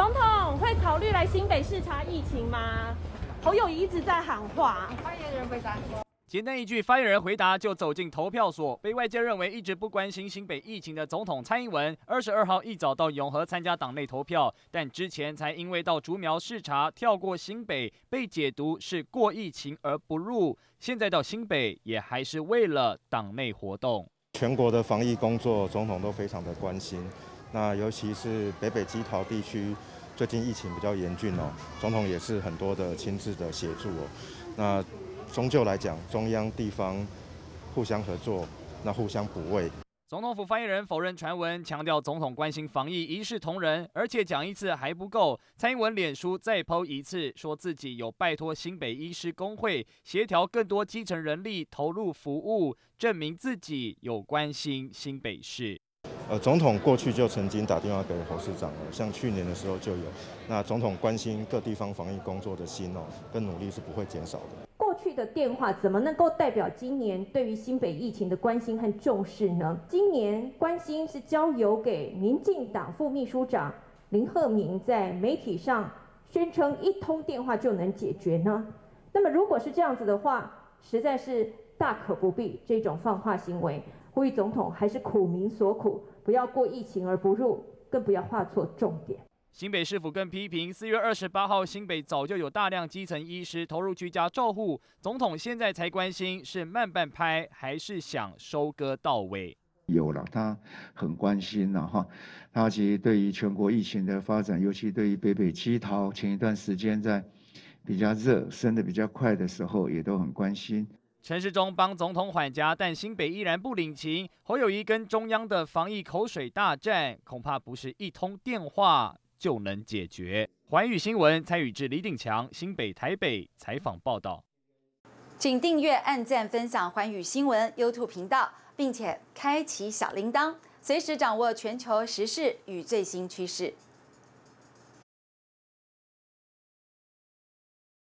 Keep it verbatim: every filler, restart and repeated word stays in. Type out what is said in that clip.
总统会考虑来新北视察疫情吗？侯友宜一直在喊话。 发言人回答。 简单一句，发言人回答就走进投票所。被外界认为一直不关心新北疫情的总统蔡英文，二十二号一早到永和参加党内投票，但之前才因为到竹苗视察，跳过新北，被解读是过疫情而不入。现在到新北，也还是为了党内活动。 全国的防疫工作，总统都非常的关心。那尤其是北北基桃地区，最近疫情比较严峻哦，总统也是很多的亲自的协助哦。那终究来讲，中央地方互相合作，那互相补位。 总统府发言人否认传闻，强调总统关心防疫一视同仁，而且讲一次还不够。蔡英文脸书再 po 一次，说自己有拜托新北医师公会协调更多基层人力投入服务，证明自己有关心新北市。 呃，总统过去就曾经打电话给侯市长了，像去年的时候就有。那总统关心各地方防疫工作的心哦，跟努力是不会减少的。 过去的电话怎么能够代表今年对于新北疫情的关心和重视呢？今年关心是交由给民进党副秘书长林鹤鸣在媒体上宣称一通电话就能解决呢？那么如果是这样子的话，实在是大可不必这种放话行为。呼吁总统还是苦民所苦，不要过疫情而不入，更不要画错重点。 新北市府更批评，四月二十八号新北早就有大量基层医师投入居家照护，总统现在才关心是慢半拍，还是想收割到位？ 有了，他很关心了哈。他其实对于全国疫情的发展，尤其对于北北基桃前一段时间在比较热、升得比较快的时候，也都很关心。 陈时中帮总统缓颊，但新北依然不领情。侯友宜跟中央的防疫口水大战，恐怕不是一通电话就能解决。环宇新闻蔡宇智、李鼎强，新北、台北采访报道。 请订阅、按赞、分享环宇新闻 YouTube 频道，并且开启小铃铛，随时掌握全球时事与最新趋势。